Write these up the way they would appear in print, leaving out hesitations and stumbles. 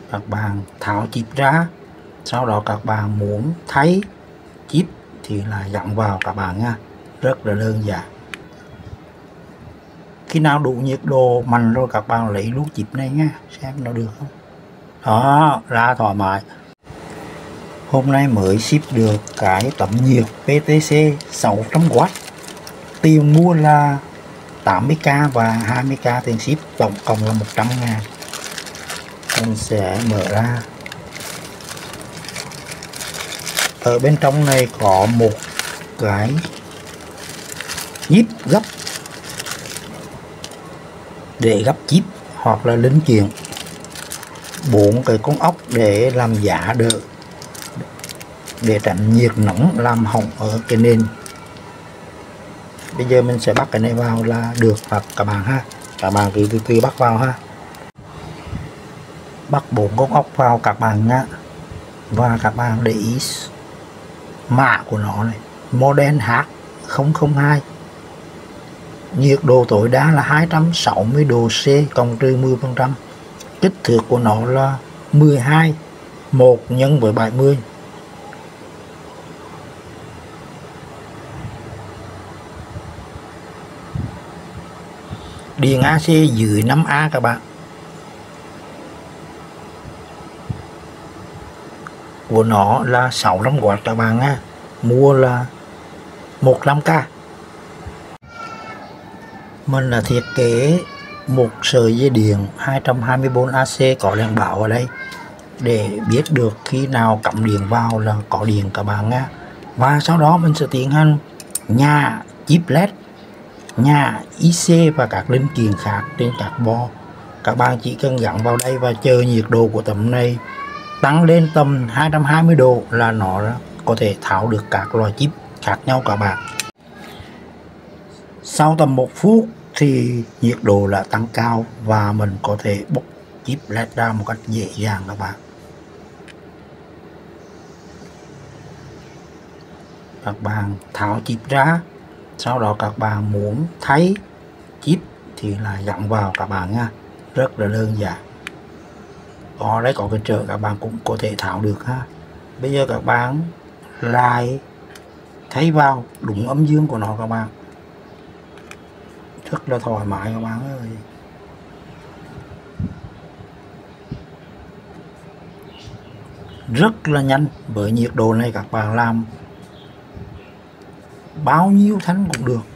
Các bạn tháo chip ra, sau đó các bạn muốn thay chip thì là gắn vào các bạn nha, rất là đơn giản. Khi nào đủ nhiệt độ mạnh rồi các bạn lấy luôn chip này nha, xem nó được không. Đó, ra thoải mái. Hôm nay mới ship được cái tấm nhiệt PTC 600W, tiền mua là 80k và 20k tiền ship, tổng cộng là 100.000. Mình sẽ mở ra. Ở bên trong này có một cái nhíp gấp để gấp chip hoặc là linh kiện, 4 cái con ốc để làm giá đỡ, để tránh nhiệt nóng làm hỏng ở cái nền. Bây giờ mình sẽ bắt cái này vào là được các bạn ha. Các bạn cứ từ từ bắt vào ha. Bắt 4 con ốc vào các bạn nhá. Và các bạn để ý mã của nó này, model H002, nhiệt độ tối đa là 260 độ C cộng trừ 10%, kích thước của nó là 12 1 nhân với 70. Điện AC dưới 5A các bạn. Của nó là 65W các bạn nha. Mua là 15k. Mình là thiết kế một sợi dây điện 220V AC có đèn báo ở đây để biết được khi nào cắm điện vào là có điện các bạn nha. Và sau đó mình sẽ tiến hành nhả chip LED, nhả IC và các linh kiện khác trên các bo. Các bạn chỉ cần gắn vào đây và chờ nhiệt độ của tấm này tăng lên tầm 220 độ là nó có thể tháo được các loại chip khác nhau các bạn. Sau tầm 1 phút thì nhiệt độ là tăng cao và mình có thể bóc chip LED ra một cách dễ dàng các bạn. Các bạn tháo chip ra, sau đó các bạn muốn thay chip thì là gắn vào các bạn nha, rất là đơn giản. Ở đây có cái trợ các bạn cũng có thể tháo được ha. Bây giờ các bạn lại thay vào đúng âm dương của nó các bạn, rất là thoải mái các bạn ơi. Rất là nhanh, với nhiệt độ này các bạn làm bao nhiêu thanh cũng được.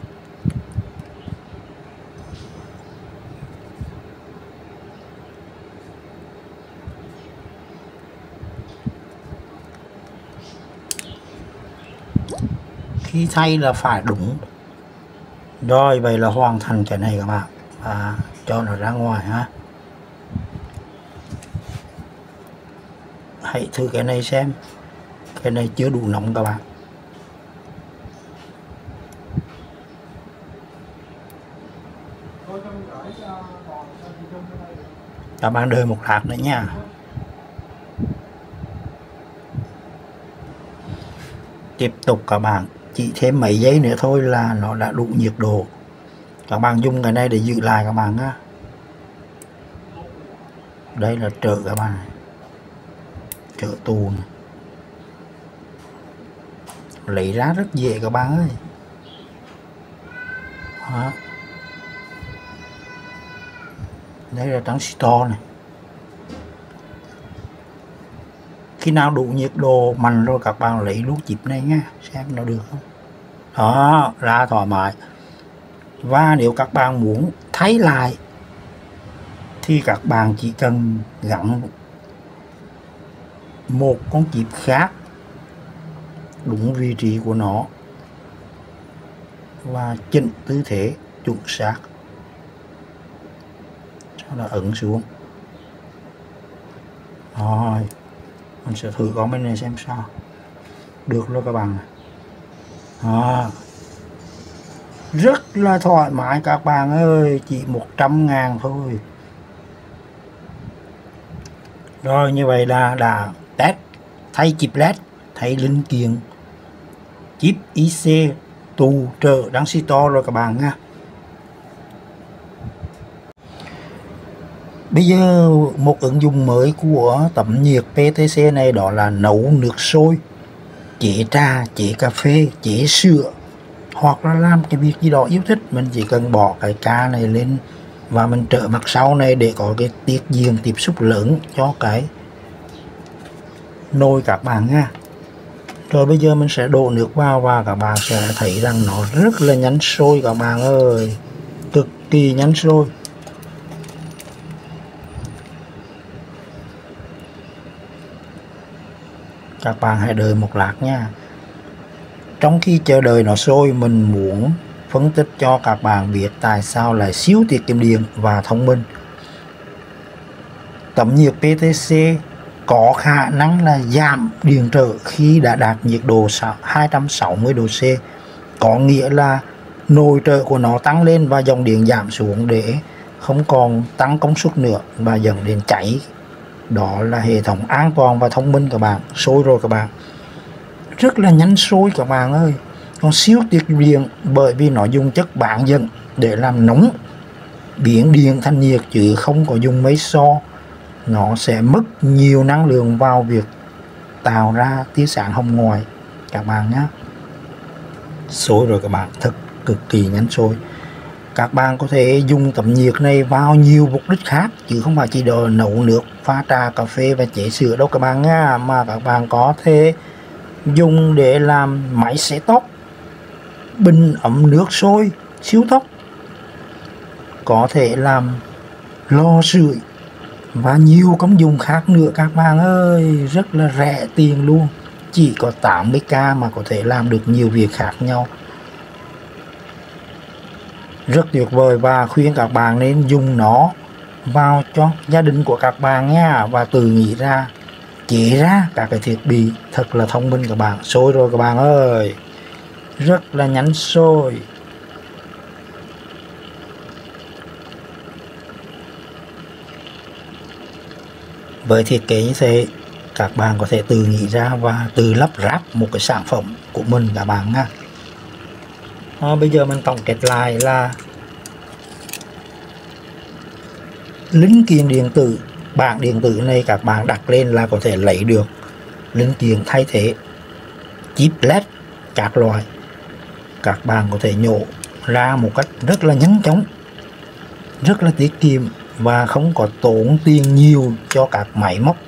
Khi thay là phải đúng. Rồi vậy là hoàn thành cái này các bạn, và cho nó ra ngoài ha. Hãy thử cái này xem, cái này chưa đủ nóng các bạn. Các bạn đợi một lát nữa nha. Tiếp tục các bạn, chỉ thêm mấy giây nữa thôi là nó đã đủ nhiệt độ. Các bạn dùng cái này để giữ lại các bạn á. Đây là trợ các bạn, trợ tù này. Lấy ra rất dễ các bạn ơi. Đó. Đây là transistor này. Khi nào đủ nhiệt độ mạnh rồi các bạn lấy luôn chip này nha, xem nó được không. Đó, ra thoải mái. Và nếu các bạn muốn thay lại thì các bạn chỉ cần gắn một con chip khác đúng vị trí của nó và chỉnh tư thế chuẩn xác, sau đó ấn xuống. Rồi mình sẽ thử con bên này xem sao. Được luôn các bạn. Đó. Rất là thoải mái các bạn ơi, chỉ 100.000 thôi. Rồi như vậy là đã test thay chip LED, thay linh kiện, chip IC, tù trợ transistor rồi các bạn nha. Bây giờ một ứng dụng mới của tấm nhiệt PTC này đó là nấu nước sôi, chế trà, chế cà phê, chế sữa, hoặc là làm cái việc gì đó yêu thích. Mình chỉ cần bỏ cái ca này lên và mình trở mặt sau này để có cái tiết diện tiếp xúc lớn cho cái nồi các bạn nha. Rồi bây giờ mình sẽ đổ nước vào và các bạn sẽ thấy rằng nó rất là nhanh sôi các bạn ơi, cực kỳ nhanh sôi. Các bạn hãy đợi một lát nha. Trong khi chờ đợi nó sôi, mình muốn phân tích cho các bạn biết tại sao lại siêu tiết kiệm điện và thông minh. Tấm nhiệt PTC có khả năng là giảm điện trở khi đã đạt nhiệt độ 260 độ C. Có nghĩa là nồi trở của nó tăng lên và dòng điện giảm xuống để không còn tăng công suất nữa và dẫn đến cháy. Đó là hệ thống an toàn và thông minh các bạn. Sôi rồi các bạn, rất là nhanh sôi các bạn ơi. Còn siêu tiết kiệm điện bởi vì nó dùng chất bán dẫn để làm nóng, biến điện thành nhiệt chứ không có dùng máy xo. Nó sẽ mất nhiều năng lượng vào việc tạo ra tia sáng hồng ngoại các bạn nhé. Sôi rồi các bạn, thật cực kỳ nhanh sôi. Các bạn có thể dùng tấm nhiệt này vào nhiều mục đích khác chứ không phải chỉ để nấu nước, pha trà, cà phê và chế sữa đâu các bạn nha. Mà các bạn có thể dùng để làm máy sấy tóc, bình ấm nước sôi siêu tốc, có thể làm lò sưởi và nhiều công dụng khác nữa các bạn ơi. Rất là rẻ tiền luôn, chỉ có 80k mà có thể làm được nhiều việc khác nhau. Rất tuyệt vời và khuyên các bạn nên dùng nó vào cho gia đình của các bạn nha, và tự nghĩ ra, chế ra các cái thiết bị thật là thông minh các bạn. Sôi rồi các bạn ơi, rất là nhanh sôi. Với thiết kế như thế, các bạn có thể tự nghĩ ra và tự lắp ráp một cái sản phẩm của mình các bạn nha. Bây giờ mình tổng kết lại là linh kiện điện tử, bảng điện tử này các bạn đặt lên là có thể lấy được linh kiện thay thế, chip LED các loại. Các bạn có thể nhổ ra một cách rất là nhanh chóng, rất là tiết kiệm và không có tốn tiền nhiều cho các máy móc.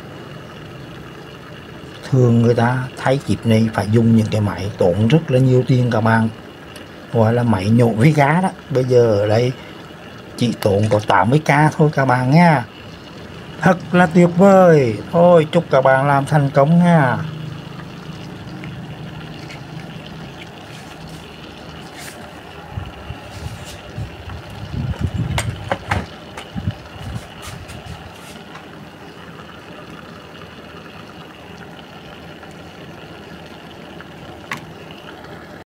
Thường người ta thay chip này phải dùng những cái máy tốn rất là nhiều tiền các bạn, gọi là máy nhổ với gá đó. Bây giờ ở đây chỉ tốn có 80k thôi các bạn nha. Thật là tuyệt vời. Thôi chúc các bạn làm thành công nha.